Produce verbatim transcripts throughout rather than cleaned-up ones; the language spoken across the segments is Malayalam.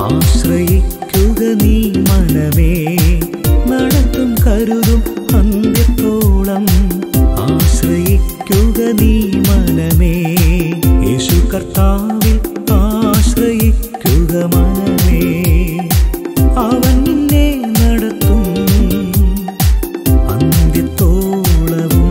ആശ്രയിക്കുക നീ മനമേ, നടത്തും കരുതും അന്ത്യത്തോളം. ആശ്രയിക്കുക നീ മനമേ, യേശു കർത്താവിൽ ആശ്രയിക്കുക മനമേ. അവൻ നിന്നെ നടത്തും അന്ത്യത്തോളവും.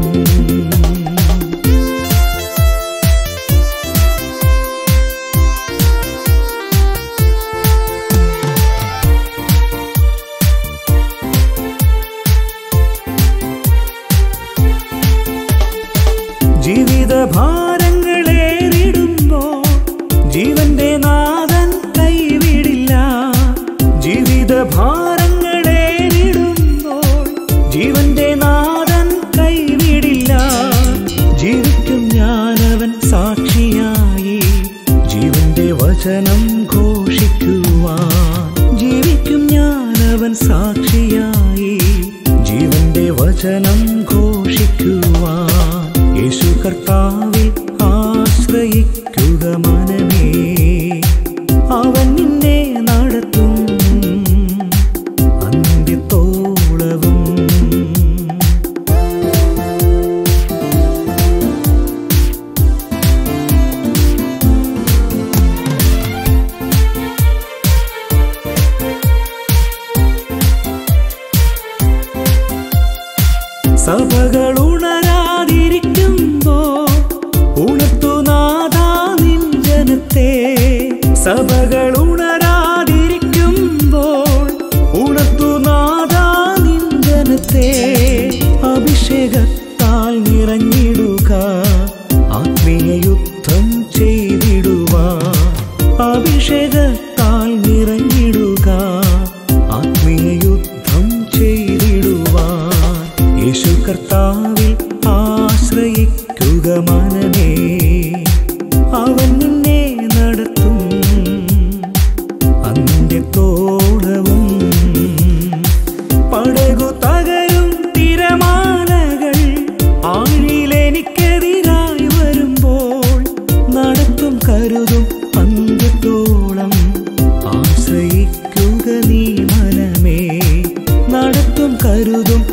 ജീവിത ഭാരങ്ങളേറിടുമ്പോൾ ജീവന്റെ നാഥൻ കൈവിടില്ല. ജീവിത ഭാരങ്ങളേറിടുമ്പോൾ ജീവന്റെ നാഥൻ കൈവിടില്ല. ജീവിക്കും ഞാനവൻ സാക്ഷിയായി, ജീവന്റെ വചനം ഘോഷിക്കുവാൻ. ജീവിക്കും ഞാനവൻ സാക്ഷിയായി, ജീവന്റെ വചനം ഘോഷിക്കുവാൻ. യേശു കർത്താവിൽ ആശ്രയിക്കുക മനമേ, അവൻ നിന്നെ നടത്തും അന്ത്യത്തോളവും. സഭകൾ ഉണരാതിരിക്കുമ്പോൾ ഉണർത്തുനാഥാ നിൻ ജനത്തെ. സഭകൾ ഉണരാതിരിക്കുമ്പോൾ ഉണർത്തുനാഥാ നിൻ ജനത്തെ. അഭിഷേകത്താൽ നിറഞ്ഞിടുക, ആത്മീയ യുദ്ധം ചെയ്തിടുവാൻ. അഭിഷേകത്താൽ നിറഞ്ഞിടുക, ആത്മീയ യുദ്ധം ചെയ്തിടുവാൻ. യേശു കർത്താവിൽ ആശ്രയിക്കുക മനമേ, അവൻ നിന്നെ നടത്തും അന്ത്യത്തോളവും. പടകു തകരും തിരമാലകൾ ആഴിയിലെനിക്കെതിരായി വരുമ്പോൾ നടത്തും കരുതും അന്ത്യത്തോളം. ആശ്രയിക്കുക നീ മനമേ, നടത്തും കരുതും